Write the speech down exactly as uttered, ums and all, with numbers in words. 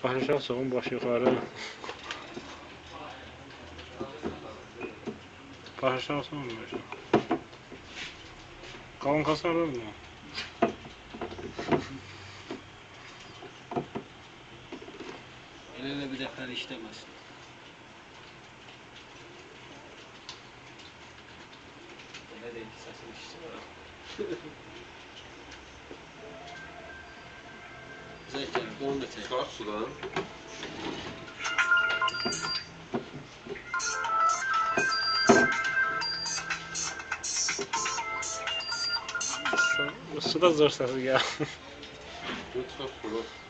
Baş aşağı soğun, baş yukarı. Baş aşağı soğun. Kalın kasarlar mı? Öyle bir defa işlemez. Öyle değil, sesini işlemez. Zeytin, onu da çek. Çıkar sudan. Su da zor sesi ya. Lütfen sudan.